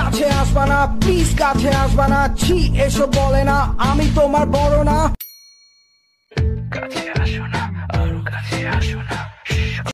কাছে আসবা না, প্লিজ কাছে আসবা না, ছি এসব বলে না, আমি তোমার বড় না, কাছে আসো না।